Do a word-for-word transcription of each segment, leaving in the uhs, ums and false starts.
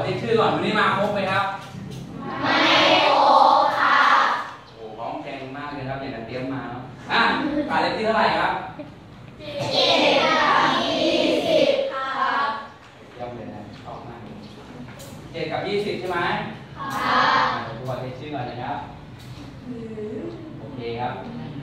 เช็คชื่อก่อนวันนี้มาครบไหมครับไม่ครบค่ะโอ้ของแพงมากเลยครับอย่างกับเตรียมมาเนาะอ่ะขาดเลขที่เท่าไหร่ครับเจ็ดกับยี่สิบค่ะเยี่ยมเลยนะชอบมากเจ็ดกับยี่สิบใช่ไหมค่ะครูขอเช็คชื่อก่อนนะครับโอเคครับ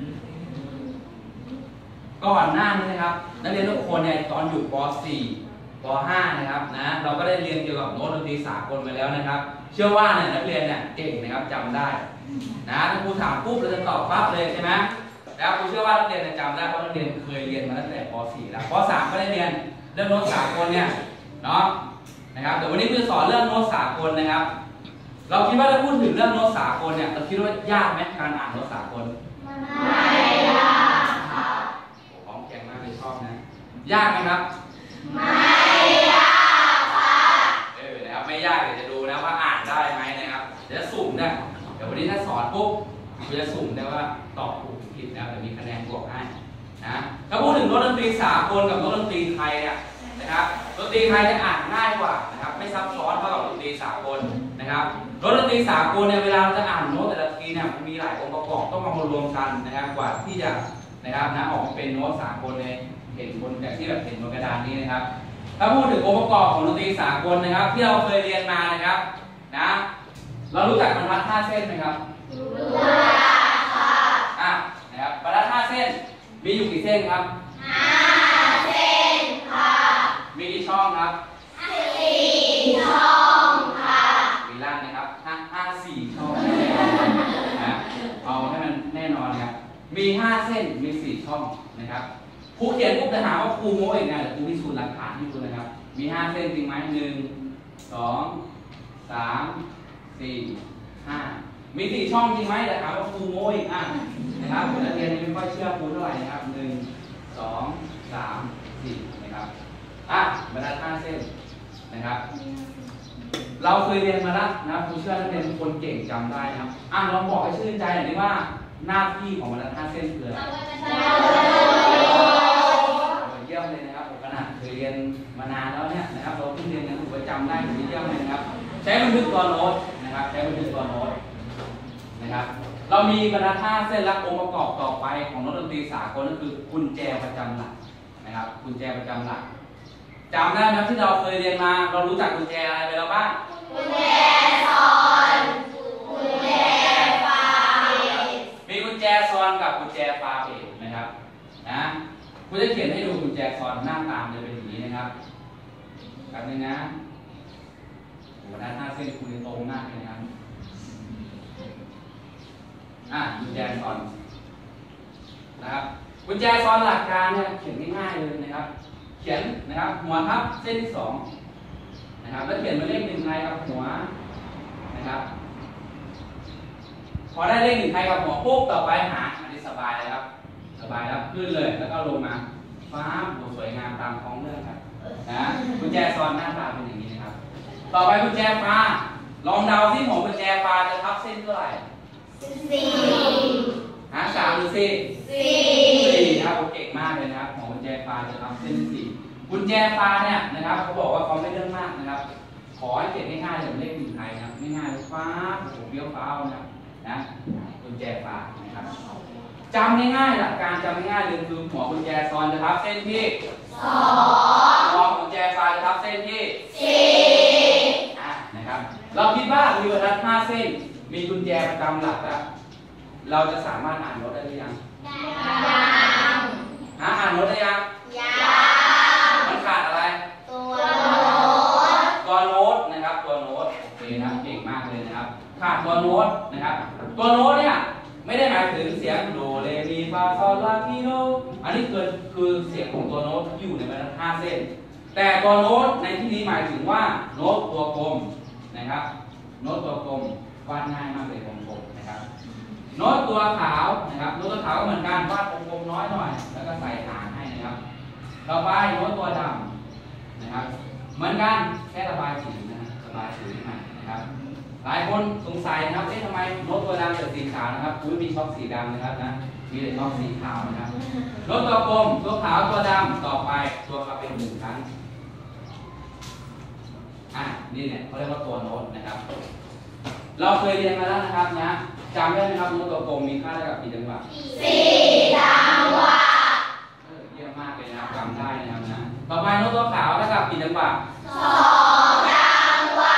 ก่อนหน้านี้นะครับนักเรียนทุกคนเนี่ยตอนอยู่ป .สี่ ป .ห้า นะครับนะเราก็ได้เรียนเกี่ยวกับโน้ตดนตรีสากลไปแล้วนะครับเชื่อว่าเนี่ยนักเรียนเนี่ยเก่งนะครับจำได้นะถ้าครูถามปุ๊บเราจะตอบปั๊บเลยใช่ไหมแล้วครูเชื่อว่านักเรียนจะจำได้เพราะนักเรียนเคยเรียนมาตั้งแต่ป .สี่ แล้วป .สาม ก็ได้เรียนเรื่องโน้ตสากลเนี่ยเนาะนะครับเดี๋ยววันนี้ครูจะสอนเรื่องโน้ตสากลนะครับเราคิดว่าถ้าพูดถึงเรื่องโน้ตสากลเนี่ยเราคิดว่ายากไหมการอ่านโน้ตสากลไม่ยากค่ะโอ้ของแข็งมากเลยชอบนะยากไหมครับไม่ยากค่ะเออนะครับไม่ยากเดี๋ยวจะดูนะว่าอ่านได้ไหมนะครับเดี๋ยวจะสุ่มได้เดี๋ยววันนี้ถ้าสอนปุ๊บเราจะสุ่มได้ว่าตอบถูกผิดนะเดี๋ยวมีคะแนนบวกให้นะถ้าพูดถึงโน้ตดนตรีสากลกับโน้ตดนตรีไทยเนี่ยนะครับดนตรีไทยจะอ่านง่ายกว่านะครับไม่ซับซ้อนเท่ากับดนตรีสากลนะครับโน้ตดนตรีสากลเนี่ยเวลาเราจะอ่านโน้ตแต่ละทีเนี่ยมันมีหลายองค์ประกอบต้องมารวมกันนะครับกว่าที่จะนะครับนะออกมาเป็นโน้ตสากลเลยเห็นบนแบบที่แบบเห็นบนกระดานนี้นะครับถ้าพูดถึงองค์ประกอบของดนตรีสากลนะครับที่เราเคยเรียนมานะครับนะเรารู้จักบรรทัดห้าเส้นไหมครับรู้จักค่ะอ่ะนะครับบรรทัดห้าเส้นมีอยู่กี่เส้นครับห้าเส้นค่ะมีกี่ช่องครับสี่ช่องค่ะมีล่างนะครับห้าห้าสี่ช่องนะเอาให้มันแน่นอนครับมีห้าเส้นมีสี่ช่องนะครับครูเขียนปุ๊บจะหาว่าครูโม้เองไงแต่ครูพิสูจน์หลักฐานให้ดูนะครับมีห้าเส้นจริงไหมหนึ่งสองสามสี่ห้ามีสี่ช่องจริงไหมแต่ถามว่าครูโม้อีกอ่ะนะครับนักเรียนไม่ค่อยเชื่อครูเท่าไหร่นะครับหนึ่งสองสามสี่นะครับอ่ะบรรทัดห้าเส้นนะครับเราเคยเรียนมาแล้วนะครูเชื่อนักเรียนทุกคนเก่งจำได้นะครับอ่ะลองบอกให้ชื่นใจหน่อยดิว่าหน้าที่ของบรรทัดห้าเส้นคืออะไรเยี่ยมเลยนะครับผมขนาดเคยเรียนมานานแล้วเนี่ยนะครับเราเพิ่งเรียนกันถูกประจำได้ถึงเยี่ยมเลยนะครับใช้บันทึกตัวโน้ตนะครับใช้บันทึกตัวโน้ตนะครับเรามีบรรทัดห้าเส้นและองค์ประกอบต่อไปของโน้ตดนตรีสากลก็คือกุญแจประจำหลักนะครับกุญแจประจำหลักจำได้ไหมที่เราเคยเรียนมาเรารู้จักกุญแจอะไรไปแล้วบ้างกุญแจซ้อนกุญแจฝาปิดมีกุญแจซ้อนกับกุญแจฝาปิดนะครับนะคุณจะเขียนให้ดูกุญแจซ้อนหน้าตามจะเป็นอย่างนี้นะครับแบบนี้นะโอ้ด้านหน้าเส้นคุณตรงมากเลยนะครับอ่ะกุญแจซ้อนนะครับกุญแจซ้อนหลักการเนี่ยเขียนง่ายๆเลยนะครับเขียนนะครับหัวทับเส้นที่สองนะครับแล้วเขียนมาเลขหนึ่งไทยกับหัวนะครับพอได้เลขหนึ่งไทยกับหัวปุ๊บต่อไปหาอันนี้สบายเลยครับสบายแล้วขึ้นเลยแล้วก็ลงมาฟ้าดูสวยงามตามท้องเรื่องครับนะกุญแจซ้อนหน้าตาเป็นอย่างนี้นะครับต่อไปกุญแจฟ้าลองเดาที่หัวกุญแจฟ้าจะทับเส้นเท่าไหร่สี่หาสามหรือสี่สี่สี่นะครับเก่งมากเลยนะครับของกุญแจฟ้าจะทับเส้นสี่กุญแจฟ้าเนี่ยนะครับเขาบอกว่าเขาไม่เรื่องมากนะครับขอให้เขียนง่ายๆอย่างเลขหนึ่งไทยนะครับง่ายๆเลยฟ้าผมเบี้ยวฟ้านะครับนะกุญแจฟ้านะครับจำง่ายๆหลักการจำง่ายๆเลยคือหัวกุญแจซ้อนจะทับเส้นที่สองหัวกุญแจฟ้าจะทับเส้นที่สี่อ่ะนะครับเราคิดว่ามีบรรทัดห้าเส้นมีกุญแจประจำหลักแล้วเราจะสามารถอ่านโน้ตได้หรือยังยังหาอ่านโน้ตได้ยังยังมันขาดอะไรตัวโน้ตตัวโน้ตนะครับตัวโน้ตโอเคนะเก่งมากเลยนะครับขาดตัวโน้ตนะครับตัวโน้ตเนี่ยไม่ได้หมายถึงเสียงโดเรมีฟาซอลลาทีโดอันนี้คือคือเสียงของตัวโน้ตที่อยู่ในบรรทัดห้าเส้นแต่ตัวโน้ตในที่นี้หมายถึงว่าโน้ตตัวกลมนะครับโน้ตตัวกลมวาดง่ายมากเลยกลมๆนะครับโน้ตตัวขาวนะครับโน้ตตัวขาวก็เหมือนกันวาดกลมๆน้อยหน่อยแล้วก็ใส่หางให้นะครับต่อไปโน้ตตัวดำนะครับเหมือนกันแค่ระบายสีนะระบายสีมานะครับหลายคนสงสัยนะครับเอ๊ะทำไมโน้ตตัวดำเกิดสีขาวนะครับอุ้ยมีช็อคสีดำนะครับนะมีแต่ช็อคสีขาวนะครับโน้ตตัวกลมตัวขาวตัวดำต่อไปตัวก็เป็นหนึ่งครั้งอ่ะนี่เนี่ยเขาเรียกว่าตัวโน้ตนะครับเราเคยเรียนมาแล้วนะครับนะจำได้ไหมครับโน้ตตัวกลมมีค่าเท่ากับกี่จังหวะสี่จังหวะเยี่ยมมากเลยนะครับจำได้นะครับนะต่อไปโน้ตตัวขาวเท่ากับกี่จังหวะสองจังหวะ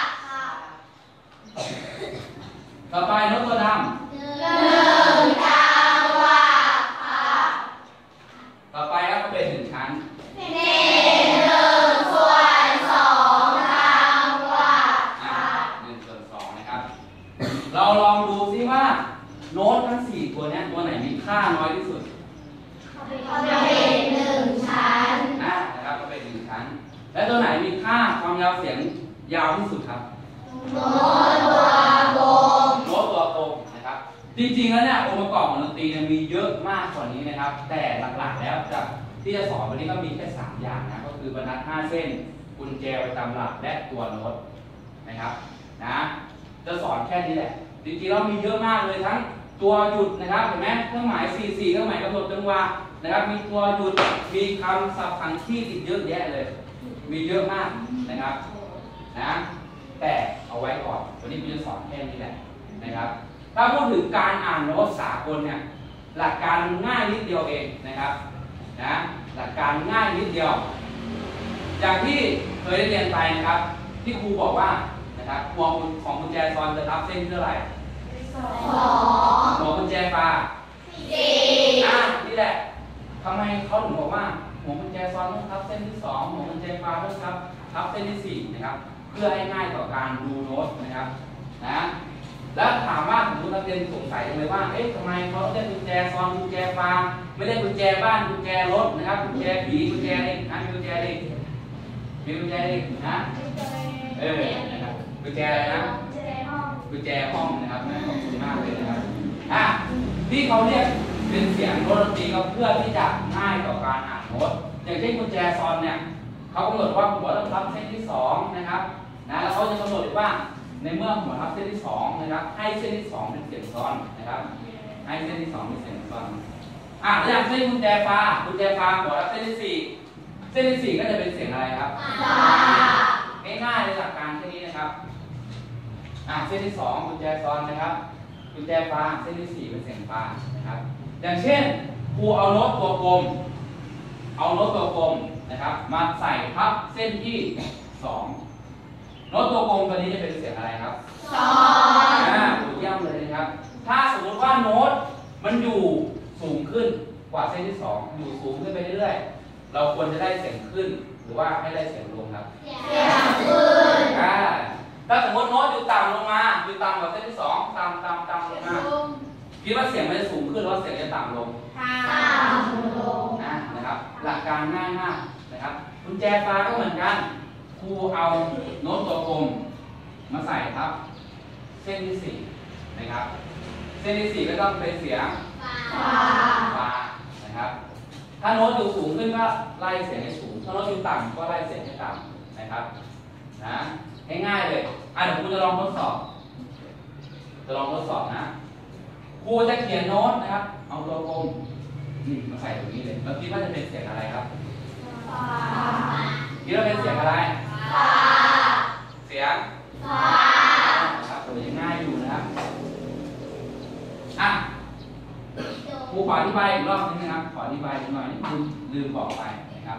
ต่อไปโน้ตตัวดำหนึ่งจังหวะค่ะต่อไปครับก็เป็นหนึ่งชั้นหนึ่งส่วนสองจังหวะค่ะหนึ่งส่วนสองนะครับเราลองดูซิว่าโน้ตทั้งสี่ตัวนี้ตัวไหนมีค่าน้อยที่สุดก็เป็นหนึ่งชั้นนะนะครับก็เป็นหนึ่งชั้นและตัวไหนมีค่าความยาวเสียงยาวที่สุดครับโน้ตตัวกลมโน้ตตัวกลมนะครับจริงๆแล้วเนี่ยองค์ประกอบของดนตรีเนี่ยมีเยอะมากกว่านี้นะครับแต่หลักๆแล้วจะที่จะสอนวันนี้ก็มีแค่สามอย่างนะก็คือบรรทัดห้าเส้นกุญแจประจำหลักและตัวโน้ตนะครับนะจะสอนแค่นี้แหละจริงๆแล้วมีเยอะมากเลยทั้งตัวหยุดนะครับเห็นไหมเครื่องหมายสี่สี่เครื่องหมายกำหนดจังหวะนะครับมีตัวหยุดมีคำศัพท์ขันที่อีกเยอะแยะเลยมีเยอะมากนะครับนะแต่เอาไว้ก่อนวันนี้ผมจะสอนแค่นี้แหละนะครับถ้าพูดถึงการอ่านโน้ตสากลเนี่ยหลักการมันง่ายนิดเดียวเองนะครับนะหลักการง่ายนิดเดียวอย่างที่เคยได้เรียนไปนะครับที่ครูบอกว่านะครับหัวของกุญแจซอนจะทับเส้นเท่าไหร่สองหัวกุญแจฟ้าสี่อ่ะนี่แหละทำไมเขาถึงบอกว่าหัวกุญแจซอนต้องทับเส้นที่สองหัวกุญแจฟ้าต้องทับทับเส้นที่สี่นะครับเพื่อให้ง่ายต่อการดูโน้ตนะครับนะแล้วถามว่าผมนักเรียนสงสัยเลยว่าเอ๊ะทำไมเขาเรียกกุญแจซอนกุญแจฟ้าไม่ได้กุญแจบ้านกุญแจรถนะครับกุญแจผีกุญแจอะไรนะกุญแจอะไรมีกุญแจอะไรนะเออนะครับกุญแจอะไรนะกุญแจห้องนะครับขอบคุณมากเลยนะครับอ่ะที่เขาเรียกเป็นเสียงโน้ตดนตรีก็เพื่อที่จะง่ายต่อการอ่านโน้ตอย่างเช่นกุญแจซอนเนี่ยเขากำหนดว่าหัวต้องทับเส้นที่สองนะครับนะแล้วเขาจะกำหนดว่าในเมื่อหัวทับเส้นที่สองนะครับให้เส้นที่สองเป็นเสียงซ้อนนะครับให้เส้นที่สองเป็นเสียงซ้อนอ่ะอย่างเส้นกุญแจฟ้ากุญแจฟ้าหัวทับเส้นที่สี่เส้นที่สี่ก็จะเป็นเสียงอะไรครับง่ายๆเลยหลักการแค่นี้นะครับอ่ะเส้นที่สองกุญแจซ้อนนะครับกุญแจฟ้าเส้นที่สี่เป็นเสียงฟ้านะครับอย่างเช่นครูเอาโน้ตตัวกลมเอาโน้ตตัวกลมนะครับมาใส่ทับเส้นที่สองโน้ตตัวกลมตัวนี้จะเป็นเสียงอะไรครับสองอ่าถูกเยี่ยมเลยนะครับถ้าสมมติว่าโน้ตมันอยู่สูงขึ้นกว่าเส้นที่สองอยู่สูงขึ้นไปเรื่อยๆเราควรจะได้เสียงขึ้นหรือว่าให้ได้เสียงลงครับเสียงขึ้นอ่าถ้าสมมติโน้ตอยู่ต่ำลงมาอยู่ต่ำกว่าเส้นที่สองต่ำต่ำต่ำลงมาคิดว่าเสียงมันจะสูงขึ้นหรือว่าเสียงจะต่ำลงต่ำลงนะนะครับหลักการง่ายมากนะครับกุญแจฟ้าก็เหมือนกันครูเอาโน้ตตัวกลมมาใส่ครับเส้นที่สี่นะครับเส้นที่สี่ก็ต้องเป็นเสียงฟ้านะครับถ้าโน้ตอยู่สูงขึ้นก็ไล่เสียงให้สูงถ้าโน้ตอยู่ต่ำก็ไล่เสียงให้ต่ำนะครับนะง่ายๆเลยอ่ะเดี๋ยวครูจะลองทดสอบจะลองทดสอบนะครูจะเขียนโน้ตนะครับเอาตัวกลมนี่มาใส่ตรงนี้เลยแล้วคิดว่าจะเป็นเสียงอะไรครับคิดว่าเป็นเสียงอะไรเสียงนะครับตัวยังง่ายอยู่นะครับอ่ะครูขออธิบายอีกรอบนึงนะครับขออธิบายอีกหน่อยนี่คุณลืมบอกไปนะครับ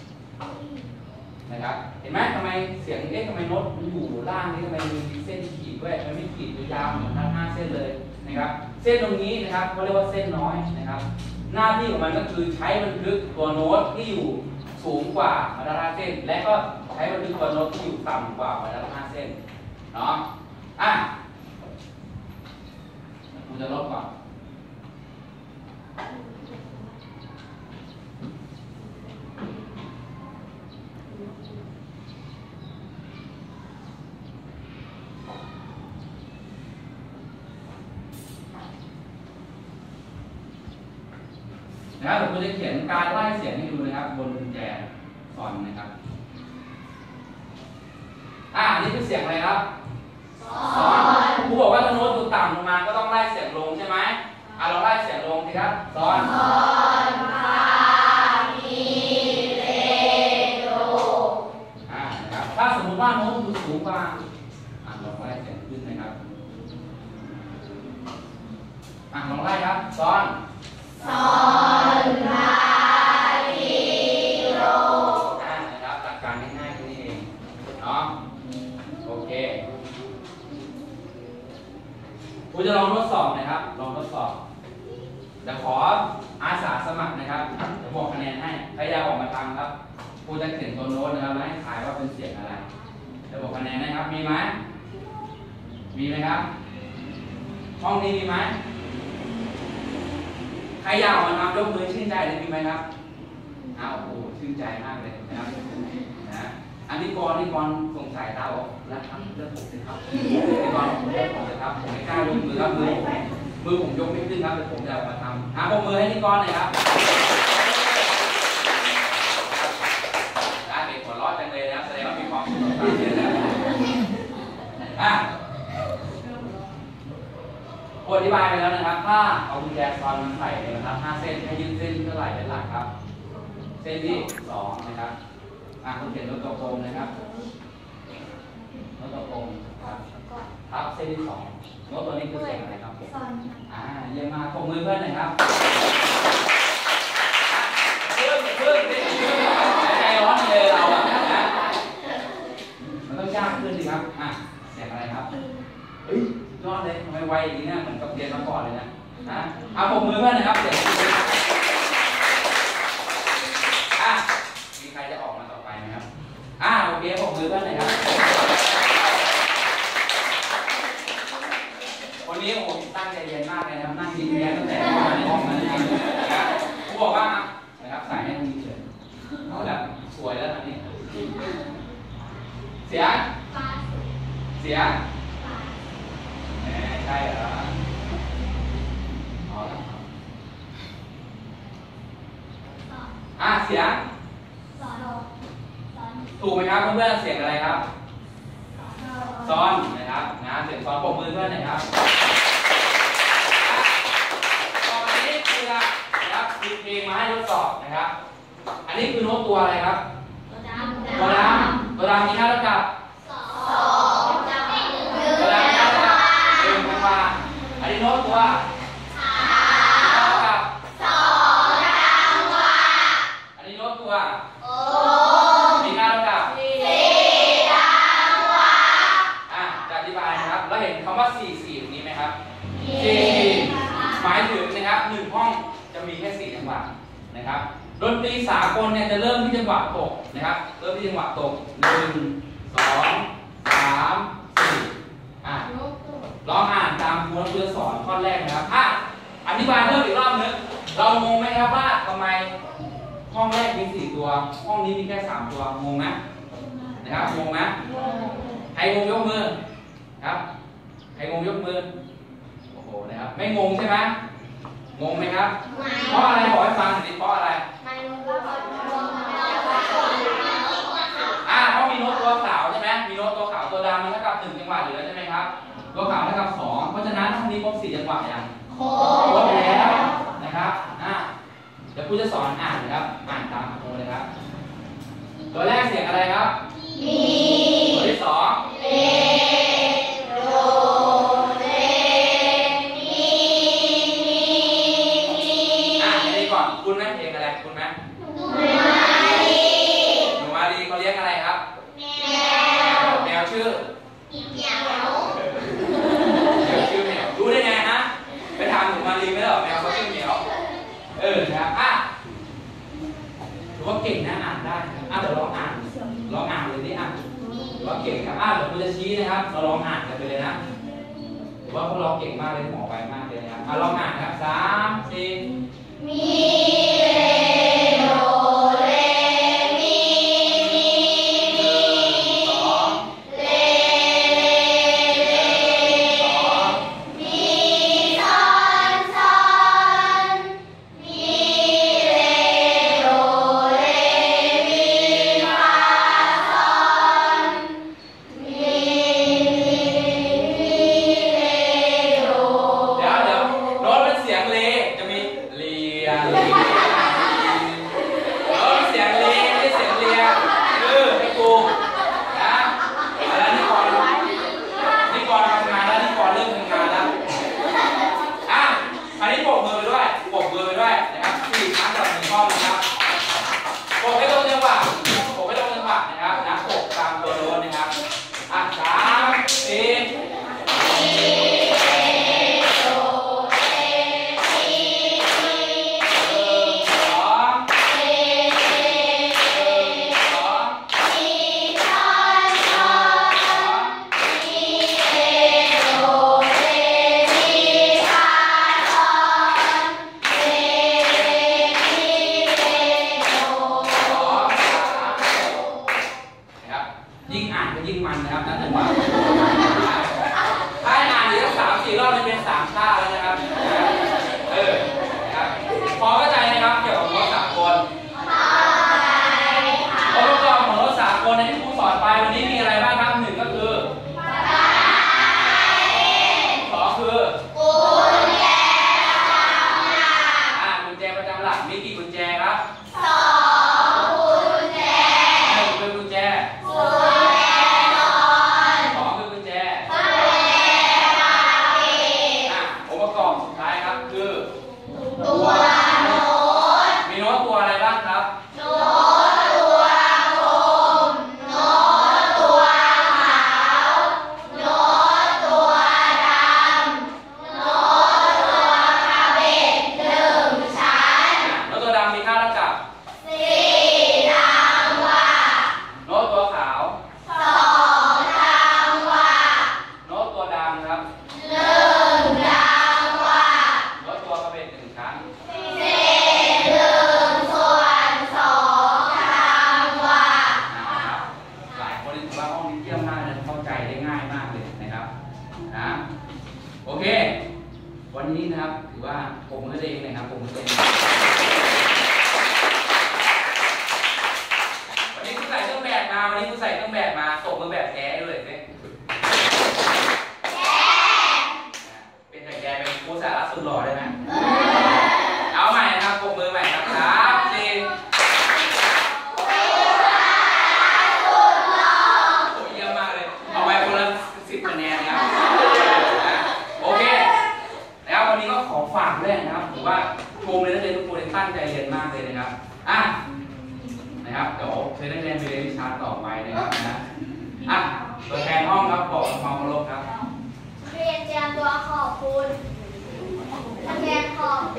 นะครับเห็นไหมทำไมเสียงเอ๊ะทำไมโน้ตมันอยู่ล่างนี่ทำไมมีเส้นขีดด้วยมันไม่ขีดยาวเหมือนทั้งห้าเส้นเลยนะครับเส้นตรงนี้นะครับเขาเรียกว่าเส้นน้อยนะครับหน้าที่ของมันก็คือใช้บันทึกตัวโน้ตที่อยู่สูงกว่าบรรทัดห้าเส้นและก็ใช้บันทึกตัวโน้ตที่อยู่ต่ำกว่าบรรทัดห้าเส้นเนาะอ่ะผมจะลบก่อนนะครับผมจะเขียนการไล่เสียงให้ดูนะครับบนกุญแจสอนนะครับอ่านี่คือเสียงอะไรครับสอนครูบอกว่าถ้าโน้ตอยู่ต่ำลงมาก็ต้องไล่เสียงลงใช่ไหมอ่าเราไล่เสียงลงสิครับสอนสอนฟามีเรโดอ่านะครับถ้าสมมติว่าโน้ตขึ้นนะครับอ่ะลองไล่ครับซอนซอนลาทีโรอ่ะนะครับหลักการง่ายๆแค่นี้เองเนาะโอเคครูจะลองทดสอบนะครับลองทดสอบจะขออาสาสมัครนะครับจะบอกคะแนนให้ใครอยากออกมาทำครับครูจะเขียนตัวโน้ตนะครับแล้วให้ทายว่าเป็นเสียงอะไรจะบอกคะแนนนะครับมีไหมมีไหมครับห้องนี้มีไหมใครอยากออกมาทำยกมือชื่นใจเลยมีไหมครับอ้าวโอ้โหชื่นใจมากเลยนะครับนะอันนี้กรนี่กรสงสัยตาบอกแล้วครับเลือกผมสิครับนี่กรผมเลือกผมสิครับผมไม่กล้ายกมือครับมือมือผมยกไม่ขึ้นครับแต่ผมจะออกมาทำหาปมมือให้นี่กรหน่อยครับได้เป็นหัวเราะจังเลยนะครับแสดงว่ามีความสุขมากเลยนะอ่ะอธิบายไปแล้วนะครับถ้าเอากุญแจซอนมาใส่นะครับห้าเส้นให้ยืดเส้นเท่าไหร่เป็นหลักครับเส้นที่สองนะครับอ่ะคุณเขียนโน้ตตัวโกงนะครับโน้ตตัวโกงครับทับเส้นที่สองโน้ตตัวนี้คือเส้นอะไรครับผมอ่าเยี่ยมมากปรบมือเพื่อนหน่อยครับเพื่อนเพื่อนใจร้อนเลยเราอะนะมันต้องยากขึ้นสิครับอ่ะเสียงอะไรครับเฮ้ยยอดเลยทำไมไวอย่างนี้เนี่ยเหมือนกับเรียนมาก่อนเลยนะนะเอาปรบมือเพื่อนนะครับเสียงอ่ะมีใครจะออกมาต่อไปไหมครับอ่ะโอเคปรบมือเพื่อนหน่อยครับวันนี้โอ้โหตั้งใจเรียนมากเลยนะครับนั่งยิ้มแย้มตั้งแต่เข้ามาในห้องนั้นนะครับผมบอกว่านะครับใส่ให้ดีเฉยเอาแล้วสวยแล้วอันนี้เสียงเสียงใช่เหรออ๋ออ่ะเสียงถูกไหมครับเพื่อนๆเสียงอะไรครับซ้อนนะครับนะเสียงซ้อนปรบมือเพื่อนหน่อยครับตอนนี้คือนะครับมีเพลงมาให้ทดสอบนะครับอันนี้คือโน้ตตัวอะไรครับตัวดำตัวดำมีค่าเท่ากับสองตัวดำมีค่าเท่ากับหนึ่งจังหวะอันนี้โน้ตตัวสามเท่ากับสองจังหวะอันนี้โน้ตตัวโอ้มีค่าเท่ากับสี่จังหวะอ่ะจะอธิบายนะครับแล้วเห็นคำว่าสี่สี่ตรงนี้ไหมครับสี่หมายถึงนะครับหนึ่งห้องจะมีแค่สี่จังหวะนะครับดนตรีสากลเนี่ยจะเริ่มที่จังหวะตกนะครับเริ่มที่จังหวะตกหนึ่งสองสามสี่อ่ะลองอ่านตามครูนักเรียนสอนข้อแรกนะครับอ่ะอธิบายเพิ่มอีกรอบนึงเรางงไหมครับว่าทำไมห้องแรกมีสี่ตัวห้องนี้มีแค่สามตัวงงไหมนะครับงงไหมใครงงยกมือครับใครงงยกมือโอ้โหนะครับไม่งงใช่ไหมงงไหมครับเพราะอะไรบอกให้ฟังหน่อยดิเพราะอะไรอ่าเพราะมีโน้ตตัวขาวใช่ไหมมีโน้ตตัวขาวตัวดำมันเท่ากับหนึ่งจังหวะอยู่แล้วใช่ไหมครับตัวขาวเท่ากับสองเพราะฉะนั้นห้องนี้ครบสี่จังหวะอย่างครบแล้วนะครับอ่าเดี๋ยวครูจะสอนอ่านนะครับอ่านตามครูเลยครับตัวแรกเสียงอะไรครับมีตัวที่สองเรโรเรมีอ่ะอันนี้ก่อนคุณไหมเพลงอะไรคุณไหมหนูมาลีหนูมาลีเขาเรียกอะไรครับแมวแมวชื่อเหมียวแมวชื่อเหมียวรู้ได้ไงฮะไปถามหนูมาลีไม่ได้หรอแมวเขาชื่อเหมียวเออครับอ่ะถือว่าเก่งนะอ่านได้อ่ะเดี๋ยวลองอ่านลองอ่านเลยดิอ่ะถือว่าเก่งครับอ่ะเดี๋ยวครูจะชี้นะครับเราลองอ่านกันไปเลยนะถือว่าพวกเราเก่งมากเลยหมอไปมากเลยนะครับอ่ะลองอ่านครับสามสี่มีเรโรเรมีมีมีสองเรเรเรสองมีซอนซอนมีเรโรเรมีฟาซอนมีมีเรโรเดี๋ยวเดี๋ยวโน้ตเป็นเสียงเลจะมีเลียเลียงครับหนึ่งจังหวัดลดตัวกระเบ็ดหนึ่งครั้งสี่หนึ่งส่วนสองจังหวัดนะครับหลายคนถือว่าห้องนี้เยี่ยมมากเลยเข้าใจได้ง่ายมากเลยนะครับนะโอเควันนี้นะครับถือว่าผมมือเองนะครับผมมือเองวันนี้คุณใส่เครื่องแบบมาวันนี้คุณใส่เครื่องแบบมาส่งมือแบบแท้ด้วยสิเป็นแต่แกเป็นครูสาระสุดหล่อได้ไหมเอาใหม่นะครับปรบมือใหม่ครับสามสี่เยี่ยมมากเลยเอาไปคนละสิบคะแนนนะครับโอเคแล้ววันนี้ก็ขอฝากด้วยนะครับถือว่าชมเลยนักเรียนทุกคนตั้งใจเรียนมากเลยนะครับอ่ะนะครับเดี๋ยวเชิญนักเรียนไปเรียนวิชาต่อไปนะครับนะอ่ะตัวแทนห้องครับบอกความเคารพครับเรียนเตรียมตัวขอบคุณนักเรียนขอบ